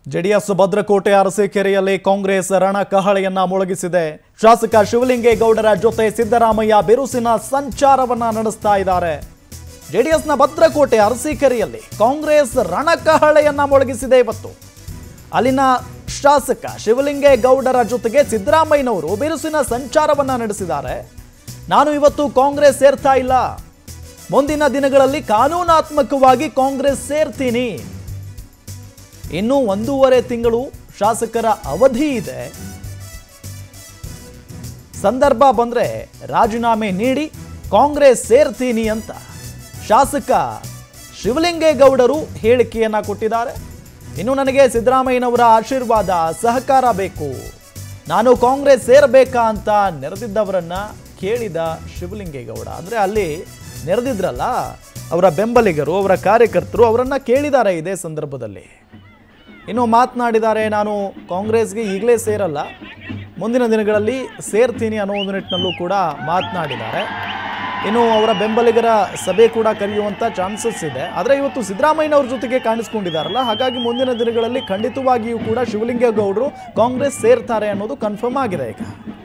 JDS ಭದ್ರಕೋಟೆ ಅರಸೀಕೆರೆಯಲ್ಲಿ ಕಾಂಗ್ರೆಸ್ ರಣಕಹಳೆಯನ್ನ ಮೊಳಗಿಸಿದೆ. ಶಾಸಕ ಶಿವಲಿಂಗೇಗೌಡರ ಜೊತೆ ಸಿದ್ದರಾಮಯ್ಯ ಬಿರುಸಿನ ಸಂಚಾರವನ್ನ ನಡೆಸ್ತಾ ಇದ್ದಾರೆ. ಜೆಡಿಎಸ್ನ ಭದ್ರಕೋಟೆ ಅರಸೀಕೆರೆಯಲ್ಲಿ ಕಾಂಗ್ರೆಸ್ ರಣಕಹಳೆಯನ್ನ ಮೊಳಗಿಸಿದೆ. ಇವತ್ತು ಅಲ್ಲಿನ ಶಾಸಕ ಶಿವಲಿಂಗೇಗೌಡರ ಜೊತೆಗೆ ಸಿದ್ದರಾಮಯ್ಯನವರು ಬಿರುಸಿನ ಸಂಚಾರವನ್ನ ನಡೆಸಿದ್ದಾರೆ. ನಾನು ಇವತ್ತು ಕಾಂಗ್ರೆಸ್ ಸೇರ್ತಾ ಇಲ್ಲ, ಮುಂದಿನ ದಿನಗಳಲ್ಲಿ ಕಾನೂನಾತ್ಮಕವಾಗಿ ಕಾಂಗ್ರೆಸ್ ಸೇರ್ತೀನಿ, ಇನ್ನು 1.5 ತಿಂಗಳು ಶಾಸಕರ ಅವಧಿ ಇದೆ, ಸಂದರ್ಭ ಬಂದ್ರೆ ರಾಜೀನಾಮೆ ನೀಡಿ ಕಾಂಗ್ರೆಸ್ ಸೇರ್ತೀನಿ ಅಂತ ಶಾಸಕ ಶಿವಲಿಂಗೇಗೌಡರು ಹೇಳಿಕೆಯನ್ನ ಕೊಟ್ಟಿದ್ದಾರೆ. ಇನ್ನು ನನಗೆ ಸಿದ್ದರಾಮಯ್ಯನವರ ಆಶೀರ್ವಾದ ಸಹಕಾರ ಬೇಕು, ನಾನು ಕಾಂಗ್ರೆಸ್ ಸೇರಬೇಕಾ ಅಂತ ನೆರೆದಿದ್ದವರನ್ನ ಕೇಳಿದ ಶಿವಲಿಂಗೇಗೌಡ. ಅಂದ್ರೆ ಅಲ್ಲಿ ನೆರೆದಿದ್ರಲ್ಲ ಅವರ ಬೆಂಬಲಿಗರು, ಅವರ ಕಾರ್ಯಕರ್ತರು ಅವರನ್ನ ಕೇಳಿದ್ದಾರೆ ಇದೇ ಸಂದರ್ಭದಲ್ಲಿ. ಇನ್ನು ಮಾತನಾಡಿದ್ದಾರೆ, ನಾನು ಕಾಂಗ್ರೆಸ್ಗೆ ಈಗಲೇ ಸೇರಲ್ಲ, ಮುಂದಿನ ದಿನಗಳಲ್ಲಿ ಸೇರ್ತೀನಿ ಅನ್ನೋ ಒಂದು ನಿಟ್ಟಿನಲ್ಲೂ ಕೂಡ ಮಾತನಾಡಿದ್ದಾರೆ. ಇನ್ನು ಅವರ ಬೆಂಬಲಿಗರ ಸಭೆ ಕೂಡ ಕರೆಯುವಂಥ ಚಾನ್ಸಸ್ ಇದೆ. ಆದರೆ ಇವತ್ತು ಸಿದ್ದರಾಮಯ್ಯನವ್ರ ಜೊತೆಗೆ ಕಾಣಿಸ್ಕೊಂಡಿದ್ದಾರಲ್ಲ, ಹಾಗಾಗಿ ಮುಂದಿನ ದಿನಗಳಲ್ಲಿ ಖಂಡಿತವಾಗಿಯೂ ಕೂಡ ಶಿವಲಿಂಗೇಗೌಡರು ಕಾಂಗ್ರೆಸ್ ಸೇರ್ತಾರೆ ಅನ್ನೋದು ಕನ್ಫರ್ಮ್ ಆಗಿದೆ ಈಗ.